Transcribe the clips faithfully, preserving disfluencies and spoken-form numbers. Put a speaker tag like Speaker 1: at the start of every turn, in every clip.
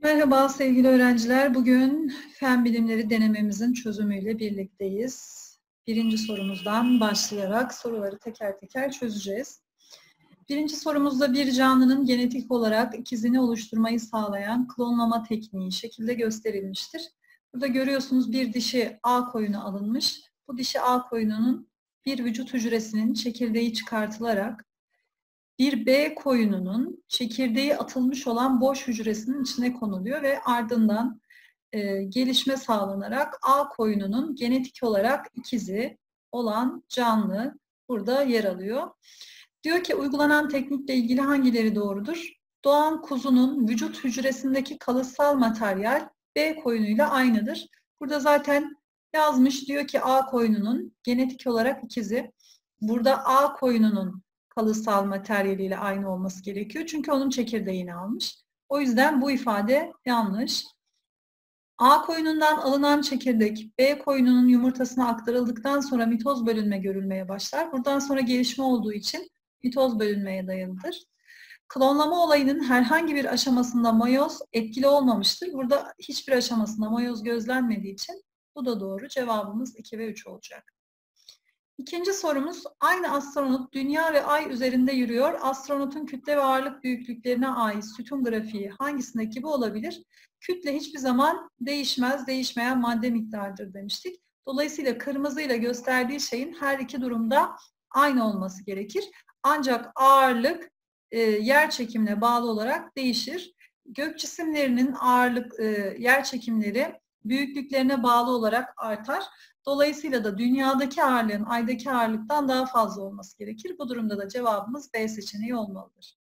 Speaker 1: Merhaba sevgili öğrenciler. Bugün fen bilimleri denememizin çözümüyle birlikteyiz. Birinci sorumuzdan başlayarak soruları teker teker çözeceğiz. Birinci sorumuzda bir canlının genetik olarak ikizini oluşturmayı sağlayan klonlama tekniği şekilde gösterilmiştir. Burada görüyorsunuz bir dişi A koyunu alınmış. Bu dişi A koyununun bir vücut hücresinin çekirdeği çıkartılarak bir B koyununun çekirdeği atılmış olan boş hücresinin içine konuluyor ve ardından e, gelişme sağlanarak A koyununun genetik olarak ikizi olan canlı burada yer alıyor. Diyor ki uygulanan teknikle ilgili hangileri doğrudur? Doğan kuzunun vücut hücresindeki kalıtsal materyal B koyunuyla aynıdır. Burada zaten yazmış, diyor ki A koyununun genetik olarak ikizi. Burada A koyununun kalıtsal materyaliyle aynı olması gerekiyor. Çünkü onun çekirdeğini almış. O yüzden bu ifade yanlış. A koyunundan alınan çekirdek B koyununun yumurtasına aktarıldıktan sonra mitoz bölünme görülmeye başlar. Buradan sonra gelişme olduğu için mitoz bölünmeye dayalıdır. Klonlama olayının herhangi bir aşamasında mayoz etkili olmamıştır. Burada hiçbir aşamasında mayoz gözlenmediği için bu da doğru. Cevabımız iki ve üç olacak. İkinci sorumuz, aynı astronot Dünya ve Ay üzerinde yürüyor. Astronotun kütle ve ağırlık büyüklüklerine ait sütun grafiği hangisindeki gibi olabilir? Kütle hiçbir zaman değişmez, değişmeyen madde miktarıdır demiştik. Dolayısıyla kırmızıyla gösterdiği şeyin her iki durumda aynı olması gerekir. Ancak ağırlık e, yer çekimine bağlı olarak değişir. Gök cisimlerinin ağırlık, e, yer çekimleri büyüklüklerine bağlı olarak artar. Dolayısıyla da dünyadaki ağırlığın aydaki ağırlıktan daha fazla olması gerekir. Bu durumda da cevabımız B seçeneği olmalıdır.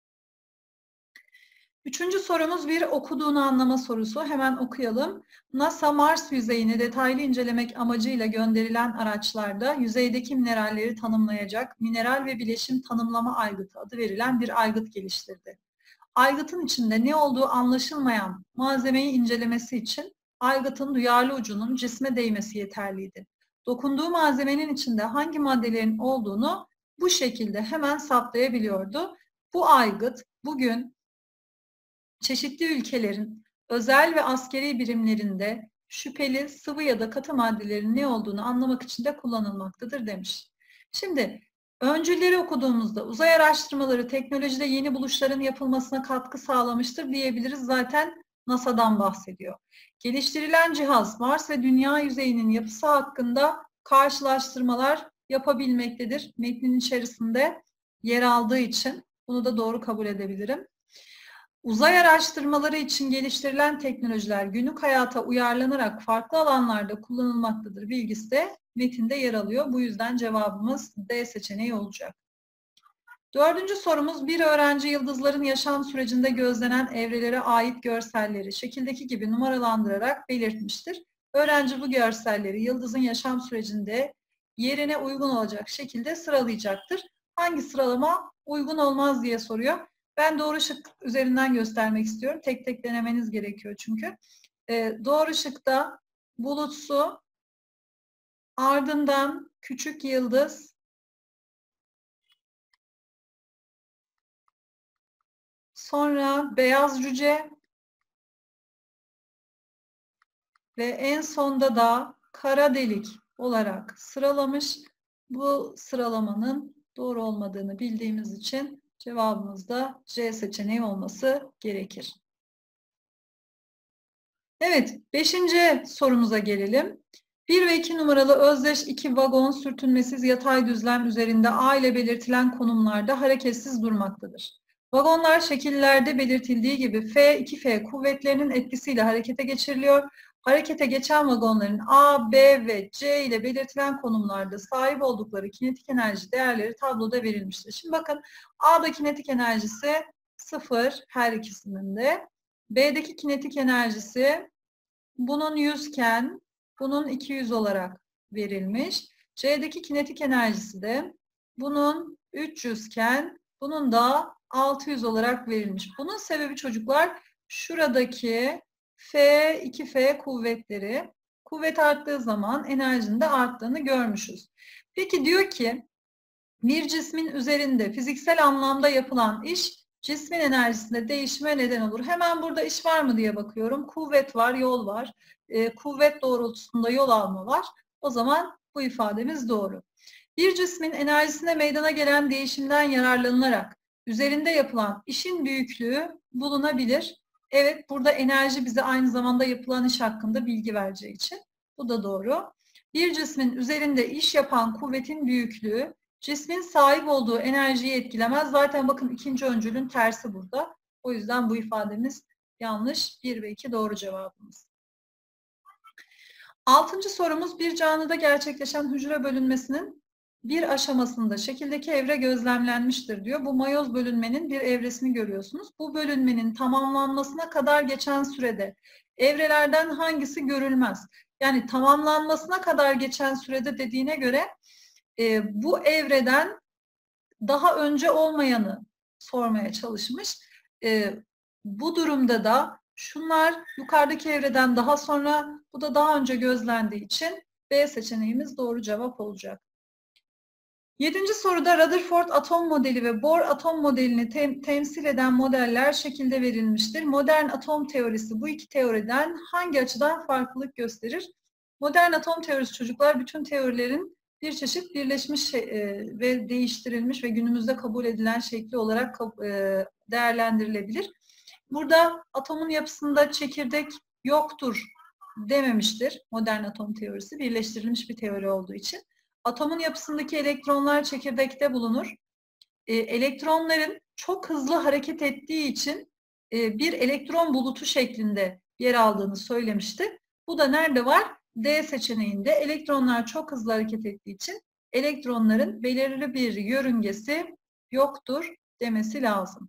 Speaker 1: Üçüncü sorumuz bir okuduğunu anlama sorusu. Hemen okuyalım. NASA Mars yüzeyini detaylı incelemek amacıyla gönderilen araçlarda yüzeydeki mineralleri tanımlayacak mineral ve bileşim tanımlama aygıtı adı verilen bir aygıt geliştirdi. Aygıtın içinde ne olduğu anlaşılmayan malzemeyi incelemesi için aygıtın duyarlı ucunun cisme değmesi yeterliydi. Dokunduğu malzemenin içinde hangi maddelerin olduğunu bu şekilde hemen saptayabiliyordu. Bu aygıt bugün çeşitli ülkelerin özel ve askeri birimlerinde şüpheli sıvı ya da katı maddelerin ne olduğunu anlamak için de kullanılmaktadır demiş. Şimdi öncülleri okuduğumuzda uzay araştırmaları teknolojide yeni buluşların yapılmasına katkı sağlamıştır diyebiliriz. Zaten NASA'dan bahsediyor. Geliştirilen cihaz Mars ve Dünya yüzeyinin yapısı hakkında karşılaştırmalar yapabilmektedir. Metnin içerisinde yer aldığı için bunu da doğru kabul edebilirim. Uzay araştırmaları için geliştirilen teknolojiler günlük hayata uyarlanarak farklı alanlarda kullanılmaktadır bilgisi de metinde yer alıyor. Bu yüzden cevabımız D seçeneği olacak. Dördüncü sorumuz, bir öğrenci yıldızların yaşam sürecinde gözlenen evrelere ait görselleri şekildeki gibi numaralandırarak belirtmiştir. Öğrenci bu görselleri yıldızın yaşam sürecinde yerine uygun olacak şekilde sıralayacaktır. Hangi sıralama uygun olmaz diye soruyor. Ben doğru şık üzerinden göstermek istiyorum. Tek tek denemeniz gerekiyor çünkü. Ee, doğru şıkta bulutsu, ardından küçük yıldız, sonra beyaz cüce ve en sonda da kara delik olarak sıralamış. Bu sıralamanın doğru olmadığını bildiğimiz için cevabımız da C seçeneği olması gerekir. Evet, beşinci sorumuza gelelim. bir ve iki numaralı özdeş iki vagon sürtünmesiz yatay düzlem üzerinde A ile belirtilen konumlarda hareketsiz durmaktadır. Vagonlar şekillerde belirtildiği gibi F iki F kuvvetlerinin etkisiyle harekete geçiriliyor. Harekete geçen vagonların A, B ve C ile belirtilen konumlarda sahip oldukları kinetik enerji değerleri tabloda verilmiştir. Şimdi bakın, A'da kinetik enerjisi sıfır her ikisinin de. B'deki kinetik enerjisi bunun yüz iken bunun iki yüz olarak verilmiş. C'deki kinetik enerjisi de bunun üç yüz iken bunun da altı yüz olarak verilmiş. Bunun sebebi çocuklar şuradaki F iki F kuvvetleri. Kuvvet arttığı zaman enerjinin de arttığını görmüşüz. Peki diyor ki bir cismin üzerinde fiziksel anlamda yapılan iş cismin enerjisinde değişime neden olur. Hemen burada iş var mı diye bakıyorum. Kuvvet var, yol var. E, kuvvet doğrultusunda yol alma var. O zaman bu ifademiz doğru. Bir cismin enerjisinde meydana gelen değişimden yararlanılarak üzerinde yapılan işin büyüklüğü bulunabilir. Evet, burada enerji bize aynı zamanda yapılan iş hakkında bilgi vereceği için. Bu da doğru. Bir cismin üzerinde iş yapan kuvvetin büyüklüğü cismin sahip olduğu enerjiyi etkilemez. Zaten bakın ikinci öncülün tersi burada. O yüzden bu ifademiz yanlış. bir ve iki doğru cevabımız. Altıncı sorumuz, bir canlıda gerçekleşen hücre bölünmesinin bir aşamasında şekildeki evre gözlemlenmiştir diyor. Bu mayoz bölünmenin bir evresini görüyorsunuz. Bu bölünmenin tamamlanmasına kadar geçen sürede evrelerden hangisi görülmez? Yani tamamlanmasına kadar geçen sürede dediğine göre e, bu evreden daha önce olmayanı sormaya çalışmış. E, bu durumda da şunlar yukarıdaki evreden daha sonra, bu da daha önce gözlendiği için B seçeneğimiz doğru cevap olacak. Yedinci soruda Rutherford atom modeli ve Bohr atom modelini tem temsil eden modeller şekilde verilmiştir. Modern atom teorisi bu iki teoriden hangi açıdan farklılık gösterir? Modern atom teorisi çocuklar bütün teorilerin bir çeşit birleşmiş e, ve değiştirilmiş ve günümüzde kabul edilen şekli olarak e, değerlendirilebilir. Burada atomun yapısında çekirdek yoktur dememiştir modern atom teorisi, birleştirilmiş bir teori olduğu için. Atomun yapısındaki elektronlar çekirdekte bulunur. E, elektronların çok hızlı hareket ettiği için e, bir elektron bulutu şeklinde yer aldığını söylemişti. Bu da nerede var? D seçeneğinde. Elektronlar çok hızlı hareket ettiği için elektronların belirli bir yörüngesi yoktur demesi lazım.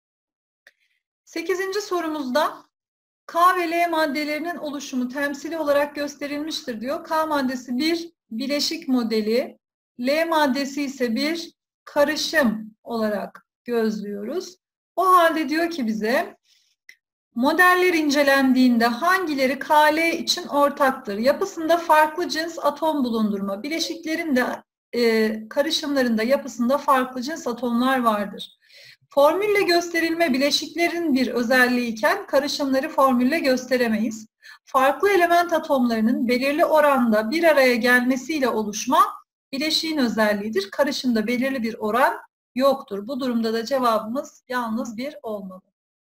Speaker 1: Sekizinci sorumuzda K ve L maddelerinin oluşumu temsili olarak gösterilmiştir diyor. K maddesi bir bileşik modeli, L maddesi ise bir karışım olarak gözlüyoruz. O halde diyor ki bize, modeller incelendiğinde hangileri K L için ortaktır? Yapısında farklı cins atom bulundurma, bileşiklerin de e, karışımlarında yapısında farklı cins atomlar vardır. Formülle gösterilme bileşiklerin bir özelliği iken karışımları formülle gösteremeyiz. Farklı element atomlarının belirli oranda bir araya gelmesiyle oluşma bileşiğin özelliğidir. Karışımda belirli bir oran yoktur. Bu durumda da cevabımız yalnız bir olmalı.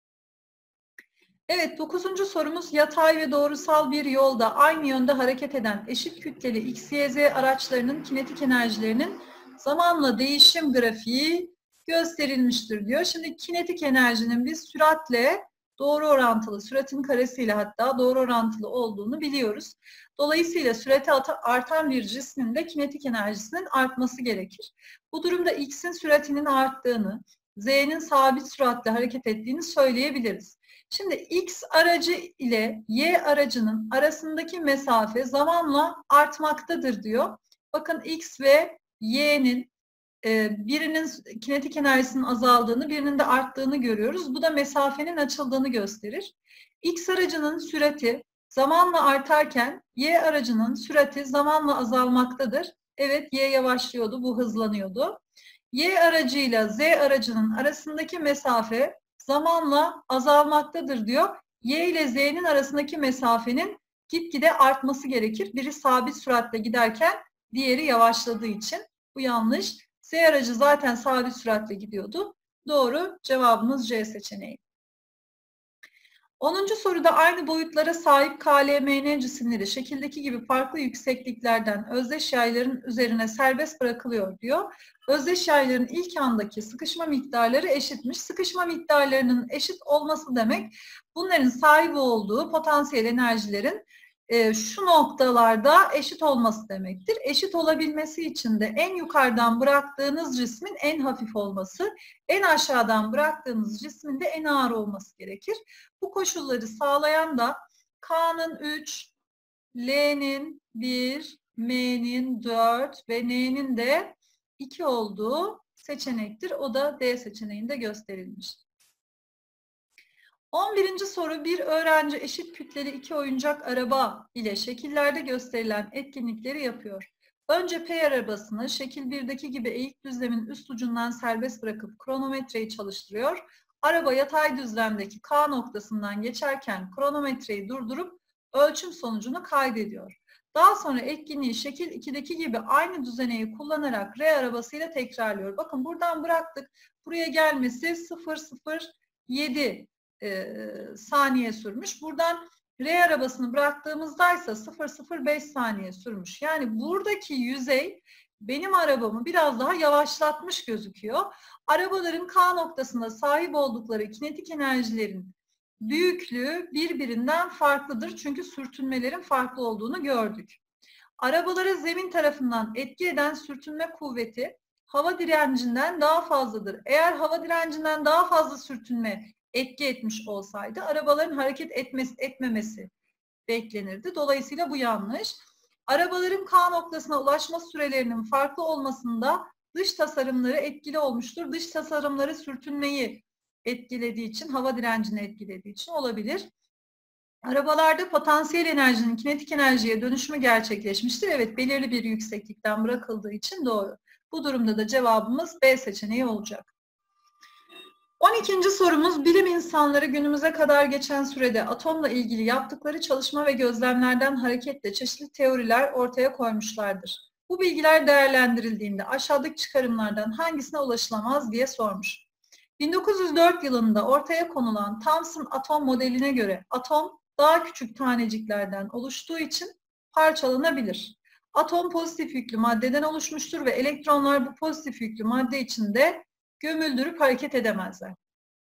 Speaker 1: Evet, dokuzuncu sorumuz, yatay ve doğrusal bir yolda aynı yönde hareket eden eşit kütleli X, Y, Z araçlarının kinetik enerjilerinin zamanla değişim grafiği gösterilmiştir diyor. Şimdi kinetik enerjinin biz süratle doğru orantılı, süratin karesiyle hatta doğru orantılı olduğunu biliyoruz. Dolayısıyla sürati artan bir cismin de kinetik enerjisinin artması gerekir. Bu durumda X'in süratinin arttığını, Z'nin sabit süratle hareket ettiğini söyleyebiliriz. Şimdi X aracı ile Y aracının arasındaki mesafe zamanla artmaktadır diyor. Bakın X ve Y'nin birinin kinetik enerjisinin azaldığını, birinin de arttığını görüyoruz. Bu da mesafenin açıldığını gösterir. X aracının sürati zamanla artarken Y aracının sürati zamanla azalmaktadır. Evet, Y yavaşlıyordu, bu hızlanıyordu. Y aracıyla Z aracının arasındaki mesafe zamanla azalmaktadır diyor. Y ile Z'nin arasındaki mesafenin gitgide artması gerekir. Biri sabit süratle giderken diğeri yavaşladığı için. Bu yanlış. Z aracı zaten sabit süratle gidiyordu. Doğru cevabımız C seçeneği. onuncu soruda aynı boyutlara sahip K L M N cisimleri şekildeki gibi farklı yüksekliklerden özdeş yayların üzerine serbest bırakılıyor diyor. Özdeş yayların ilk andaki sıkışma miktarları eşitmiş. Sıkışma miktarlarının eşit olması demek bunların sahip olduğu potansiyel enerjilerin e, şu noktalarda eşit olması demektir. Eşit olabilmesi için de en yukarıdan bıraktığınız cismin en hafif olması, en aşağıdan bıraktığınız cismin de en ağır olması gerekir. Bu koşulları sağlayan da K'nın üç, L'nin bir, M'nin dört ve N'nin de iki olduğu seçenektir. O da D seçeneğinde gösterilmiş. on birinci soru, bir öğrenci eşit kütleli iki oyuncak araba ile şekillerde gösterilen etkinlikleri yapıyor. Önce P arabasını şekil birdeki gibi eğik düzlemin üst ucundan serbest bırakıp kronometreyi çalıştırıyor. Araba yatay düzlemdeki K noktasından geçerken kronometreyi durdurup ölçüm sonucunu kaydediyor. Daha sonra etkinliği şekil ikideki gibi aynı düzeneyi kullanarak R arabasıyla tekrarlıyor. Bakın buradan bıraktık. Buraya gelmesi sıfır virgül sıfır yedi e, saniye sürmüş. Buradan R arabasını bıraktığımızda ise sıfır virgül sıfır beş saniye sürmüş. Yani buradaki yüzey benim arabamı biraz daha yavaşlatmış gözüküyor. Arabaların K noktasında sahip oldukları kinetik enerjilerin büyüklüğü birbirinden farklıdır. Çünkü sürtünmelerin farklı olduğunu gördük. Arabalara zemin tarafından etki eden sürtünme kuvveti hava direncinden daha fazladır. Eğer hava direncinden daha fazla sürtünme etki etmiş olsaydı arabaların hareket etmesi, etmemesi beklenirdi. Dolayısıyla bu yanlış. Arabaların K noktasına ulaşma sürelerinin farklı olmasında dış tasarımları etkili olmuştur. Dış tasarımları sürtünmeyi etkilediği için, hava direncini etkilediği için olabilir. Arabalarda potansiyel enerjinin kinetik enerjiye dönüşümü gerçekleşmiştir. Evet, belirli bir yükseklikten bırakıldığı için doğru. Bu durumda da cevabımız B seçeneği olacak. on ikinci sorumuz, bilim insanları günümüze kadar geçen sürede atomla ilgili yaptıkları çalışma ve gözlemlerden hareketle çeşitli teoriler ortaya koymuşlardır. Bu bilgiler değerlendirildiğinde aşağıdaki çıkarımlardan hangisine ulaşılamaz diye sormuş. bin dokuz yüz dört yılında ortaya konulan Thomson atom modeline göre atom daha küçük taneciklerden oluştuğu için parçalanabilir. Atom pozitif yüklü maddeden oluşmuştur ve elektronlar bu pozitif yüklü madde içinde gömüldürüp hareket edemezler.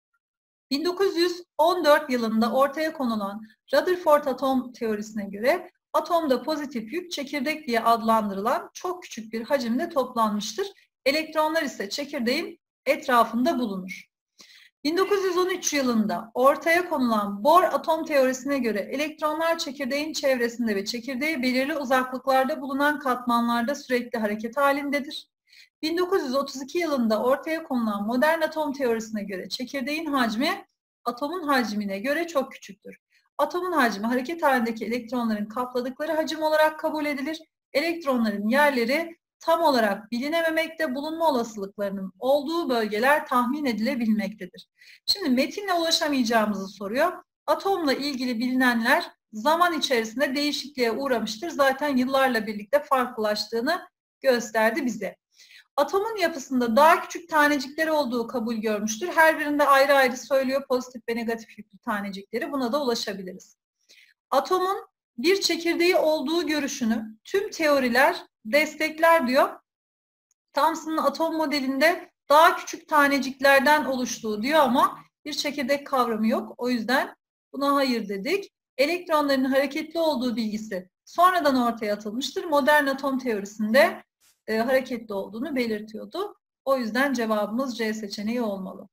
Speaker 1: bin dokuz yüz on dört yılında ortaya konulan Rutherford atom teorisine göre atomda pozitif yük çekirdek diye adlandırılan çok küçük bir hacimde toplanmıştır. Elektronlar ise çekirdeğin etrafında bulunur. bin dokuz yüz on üç yılında ortaya konulan Bohr atom teorisine göre elektronlar çekirdeğin çevresinde ve çekirdeğe belirli uzaklıklarda bulunan katmanlarda sürekli hareket halindedir. bin dokuz yüz otuz iki yılında ortaya konulan modern atom teorisine göre çekirdeğin hacmi atomun hacmine göre çok küçüktür. Atomun hacmi hareket halindeki elektronların kapladıkları hacim olarak kabul edilir. Elektronların yerleri tam olarak bilinememekte, bulunma olasılıklarının olduğu bölgeler tahmin edilebilmektedir. Şimdi metinle ulaşamayacağımızı soruyor. Atomla ilgili bilinenler zaman içerisinde değişikliğe uğramıştır. Zaten yıllarla birlikte farklılaştığını gösterdi bize. Atomun yapısında daha küçük tanecikleri olduğu kabul görmüştür. Her birinde ayrı ayrı söylüyor pozitif ve negatif yüklü tanecikleri. Buna da ulaşabiliriz. Atomun bir çekirdeği olduğu görüşünü tüm teoriler destekler diyor. Thomson'ın atom modelinde daha küçük taneciklerden oluştuğu diyor ama bir çekirdek kavramı yok. O yüzden buna hayır dedik. Elektronların hareketli olduğu bilgisi sonradan ortaya atılmıştır. Modern atom teorisinde e, hareketli olduğunu belirtiyordu. O yüzden cevabımız C seçeneği olmalı.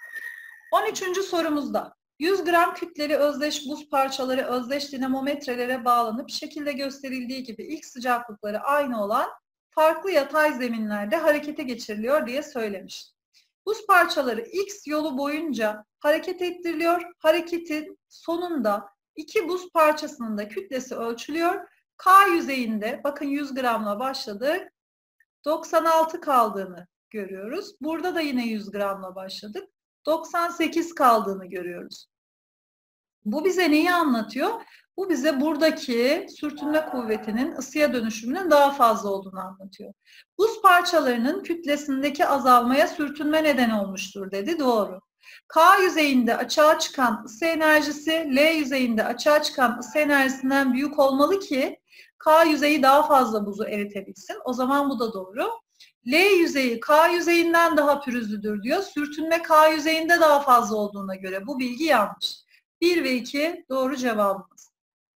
Speaker 1: on üçüncü sorumuzda yüz gram kütleli özdeş buz parçaları özdeş dinamometrelere bağlanıp şekilde gösterildiği gibi ilk sıcaklıkları aynı olan farklı yatay zeminlerde harekete geçiriliyor diye söylemiş. Buz parçaları X yolu boyunca hareket ettiriliyor. Hareketin sonunda iki buz parçasının da kütlesi ölçülüyor. K yüzeyinde bakın yüz gramla başladık. doksan altı kaldığını görüyoruz. Burada da yine yüz gramla başladık. doksan sekiz kaldığını görüyoruz. Bu bize neyi anlatıyor? Bu bize buradaki sürtünme kuvvetinin ısıya dönüşümünün daha fazla olduğunu anlatıyor. Buz parçalarının kütlesindeki azalmaya sürtünme neden olmuştur dedi. Doğru. K yüzeyinde açığa çıkan ısı enerjisi L yüzeyinde açığa çıkan ısı enerjisinden büyük olmalı ki K yüzeyi daha fazla buzu eritebilsin. O zaman bu da doğru. L yüzeyi K yüzeyinden daha pürüzlüdür diyor. Sürtünme K yüzeyinde daha fazla olduğuna göre bu bilgi yanlış. bir ve iki doğru cevabımız.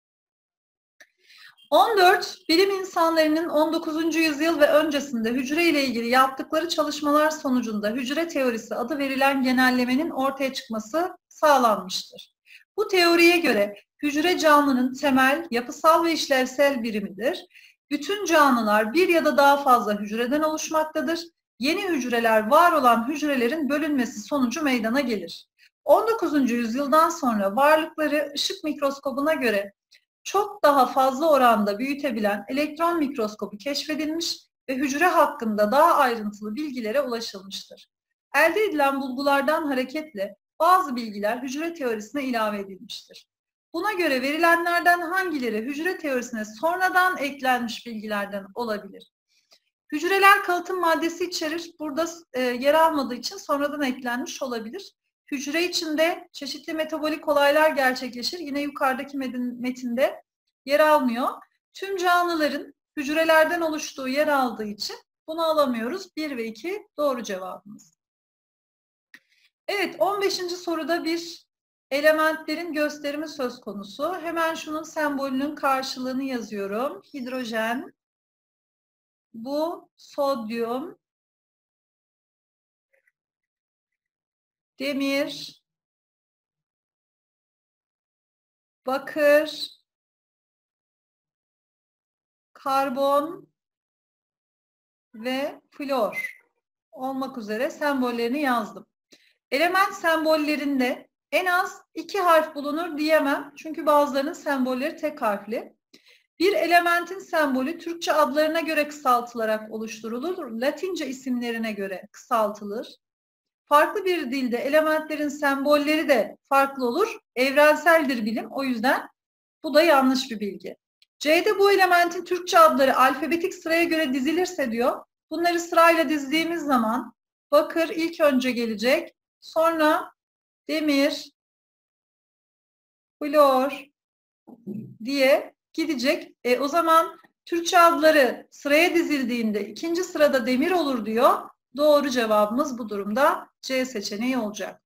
Speaker 1: on dört. Bilim insanlarının on dokuzuncu yüzyıl ve öncesinde hücre ile ilgili yaptıkları çalışmalar sonucunda hücre teorisi adı verilen genellemenin ortaya çıkması sağlanmıştır. Bu teoriye göre hücre canlının temel, yapısal ve işlevsel birimidir. Bütün canlılar bir ya da daha fazla hücreden oluşmaktadır. Yeni hücreler var olan hücrelerin bölünmesi sonucu meydana gelir. on dokuzuncu yüzyıldan sonra varlıkları ışık mikroskobuna göre çok daha fazla oranda büyütebilen elektron mikroskobu keşfedilmiş ve hücre hakkında daha ayrıntılı bilgilere ulaşılmıştır. Elde edilen bulgulardan hareketle bazı bilgiler hücre teorisine ilave edilmiştir. Buna göre verilenlerden hangileri hücre teorisine sonradan eklenmiş bilgilerden olabilir? Hücreler kalıtım maddesi içerir. Burada e, yer almadığı için sonradan eklenmiş olabilir. Hücre içinde çeşitli metabolik olaylar gerçekleşir. Yine yukarıdaki metinde yer almıyor. Tüm canlıların hücrelerden oluştuğu yer aldığı için bunu alamıyoruz. bir ve iki doğru cevabımız. Evet, on beşinci soruda bir elementlerin gösterimi söz konusu. Hemen şunun sembolünün karşılığını yazıyorum. Hidrojen, bu sodyum, demir, bakır, karbon ve flor olmak üzere sembollerini yazdım. Element sembollerinde en az iki harf bulunur diyemem. Çünkü bazılarının sembolleri tek harfli. Bir elementin sembolü Türkçe adlarına göre kısaltılarak oluşturulur. Latince isimlerine göre kısaltılır. Farklı bir dilde elementlerin sembolleri de farklı olur. Evrenseldir bilim. O yüzden bu da yanlış bir bilgi. C'de bu elementin Türkçe adları alfabetik sıraya göre dizilirse diyor. Bunları sırayla dizdiğimiz zaman bakır ilk önce gelecek. Sonra demir, flor diye gidecek. E, o zaman Türkçe adları sıraya dizildiğinde ikinci sırada demir olur diyor. Doğru cevabımız bu durumda C seçeneği olacak.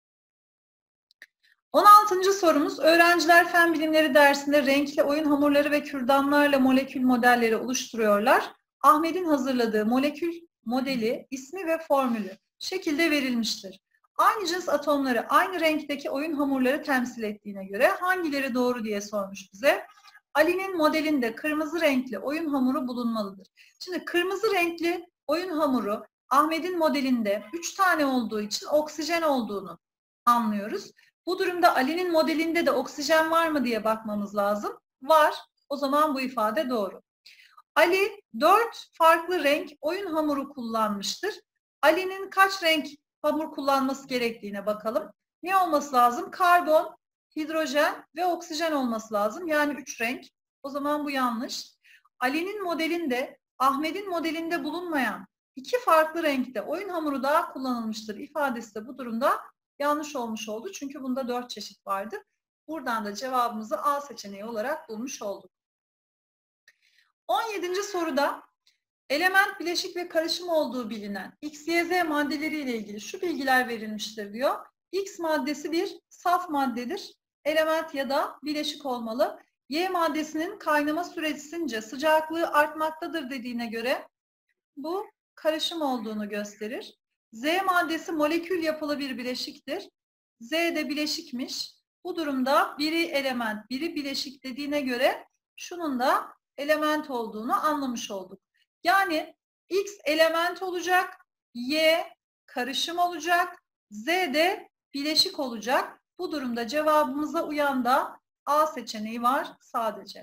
Speaker 1: on altıncı sorumuz, öğrenciler fen bilimleri dersinde renkli oyun hamurları ve kürdanlarla molekül modelleri oluşturuyorlar. Ahmet'in hazırladığı molekül modeli, ismi ve formülü şekilde verilmiştir. Aynı cins atomları aynı renkteki oyun hamurları temsil ettiğine göre hangileri doğru diye sormuş bize. Ali'nin modelinde kırmızı renkli oyun hamuru bulunmalıdır. Şimdi kırmızı renkli oyun hamuru Ahmet'in modelinde üç tane olduğu için oksijen olduğunu anlıyoruz. Bu durumda Ali'nin modelinde de oksijen var mı diye bakmamız lazım. Var. O zaman bu ifade doğru. Ali dört farklı renk oyun hamuru kullanmıştır. Ali'nin kaç renk hamur kullanması gerektiğine bakalım. Ne olması lazım? Karbon, hidrojen ve oksijen olması lazım. Yani üç renk. O zaman bu yanlış. Ali'nin modelinde, Ahmet'in modelinde bulunmayan iki farklı renkte oyun hamuru daha kullanılmıştır ifadesi de bu durumda yanlış olmuş oldu. Çünkü bunda dört çeşit vardı. Buradan da cevabımızı A seçeneği olarak bulmuş olduk. on yedinci soruda element, bileşik ve karışım olduğu bilinen X, Y, Z maddeleriyle ilgili şu bilgiler verilmiştir diyor. X maddesi bir saf maddedir. Element ya da bileşik olmalı. Y maddesinin kaynama süresince sıcaklığı artmaktadır dediğine göre bu karışım olduğunu gösterir. Z maddesi molekül yapılı bir bileşiktir. Z de bileşikmiş. Bu durumda biri element, biri bileşik dediğine göre şunun da element olduğunu anlamış olduk. Yani X element olacak, Y karışım olacak, Z de bileşik olacak. Bu durumda cevabımıza uyan da A seçeneği var sadece.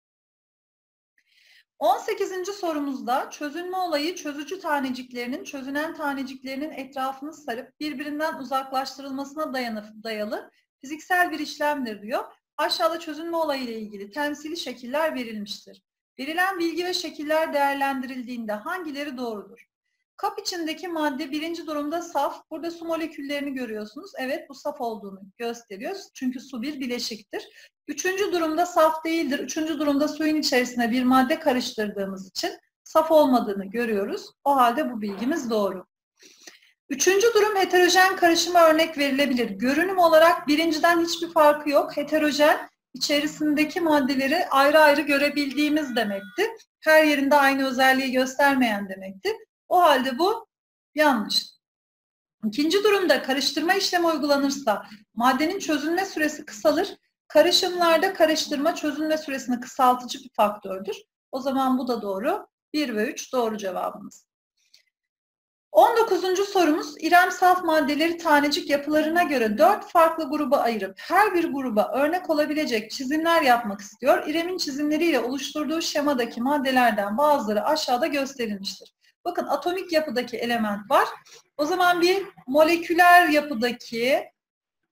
Speaker 1: on sekizinci sorumuzda çözünme olayı çözücü taneciklerinin çözünen taneciklerinin etrafını sarıp birbirinden uzaklaştırılmasına dayanıp dayalı fiziksel bir işlemdir diyor. Aşağıda çözünme olayı ile ilgili temsili şekiller verilmiştir. Verilen bilgi ve şekiller değerlendirildiğinde hangileri doğrudur? Kap içindeki madde birinci durumda saf. Burada su moleküllerini görüyorsunuz. Evet, bu saf olduğunu gösteriyor. Çünkü su bir bileşiktir. Üçüncü durumda saf değildir. Üçüncü durumda suyun içerisine bir madde karıştırdığımız için saf olmadığını görüyoruz. O halde bu bilgimiz doğru. Üçüncü durum heterojen karışıma örnek verilebilir. Görünüm olarak birinciden hiçbir farkı yok. Heterojen, içerisindeki maddeleri ayrı ayrı görebildiğimiz demekti. Her yerinde aynı özelliği göstermeyen demekti. O halde bu yanlış. İkinci durumda karıştırma işlemi uygulanırsa maddenin çözünme süresi kısalır. Karışımlarda karıştırma çözünme süresini kısaltıcı bir faktördür. O zaman bu da doğru. bir ve üç doğru cevabımız. on dokuzuncu sorumuz, İrem saf maddeleri tanecik yapılarına göre dört farklı gruba ayırıp her bir gruba örnek olabilecek çizimler yapmak istiyor. İrem'in çizimleriyle oluşturduğu şemadaki maddelerden bazıları aşağıda gösterilmiştir. Bakın, atomik yapıdaki element var. O zaman bir moleküler yapıdaki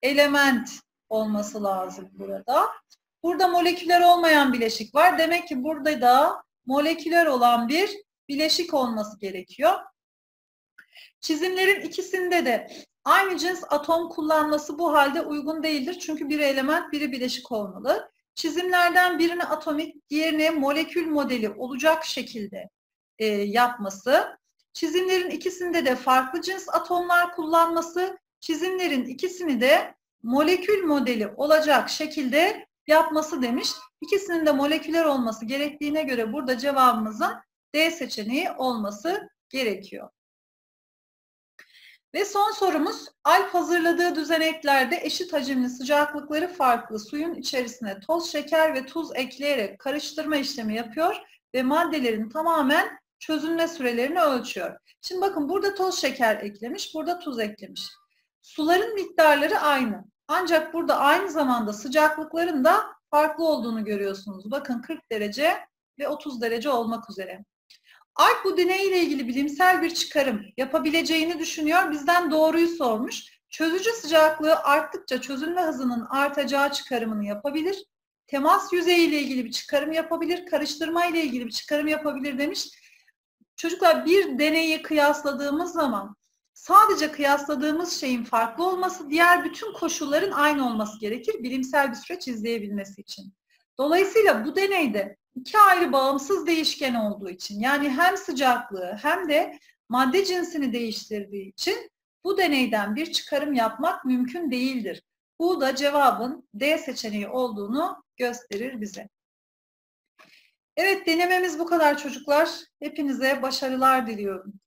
Speaker 1: element olması lazım burada. Burada moleküler olmayan bileşik var. Demek ki burada da moleküler olan bir bileşik olması gerekiyor. Çizimlerin ikisinde de aynı cins atom kullanması bu halde uygun değildir. Çünkü biri element, biri bileşik olmalı. Çizimlerden birini atomik, diğerini molekül modeli olacak şekilde e, yapması. Çizimlerin ikisinde de farklı cins atomlar kullanması. Çizimlerin ikisini de molekül modeli olacak şekilde yapması demiş. İkisinin de moleküler olması gerektiğine göre burada cevabımızın D seçeneği olması gerekiyor. Ve son sorumuz, Alp hazırladığı düzeneklerde eşit hacimli, sıcaklıkları farklı suyun içerisine toz şeker ve tuz ekleyerek karıştırma işlemi yapıyor ve maddelerin tamamen çözünme sürelerini ölçüyor. Şimdi bakın burada toz şeker eklemiş, burada tuz eklemiş. Suların miktarları aynı. Ancak burada aynı zamanda sıcaklıkların da farklı olduğunu görüyorsunuz. Bakın kırk derece ve otuz derece olmak üzere. Alp bu deney ile ilgili bilimsel bir çıkarım yapabileceğini düşünüyor. Bizden doğruyu sormuş. Çözücü sıcaklığı arttıkça çözünme hızının artacağı çıkarımını yapabilir. Temas yüzeyi ile ilgili bir çıkarım yapabilir. Karıştırma ile ilgili bir çıkarım yapabilir demiş. Çocuklar, bir deneyi kıyasladığımız zaman sadece kıyasladığımız şeyin farklı olması, diğer bütün koşulların aynı olması gerekir bilimsel bir süreç izleyebilmesi için. Dolayısıyla bu deneyde iki ayrı bağımsız değişken olduğu için, yani hem sıcaklığı hem de madde cinsini değiştirdiği için bu deneyden bir çıkarım yapmak mümkün değildir. Bu da cevabın D seçeneği olduğunu gösterir bize. Evet, denememiz bu kadar çocuklar. Hepinize başarılar diliyorum.